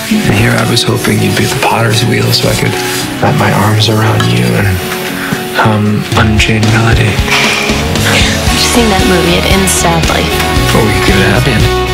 And here I was hoping you'd be the potter's wheel so I could wrap my arms around you and hum Unchained Melody. I've seen that movie. It ends sadly. Or we could give it a happy ending.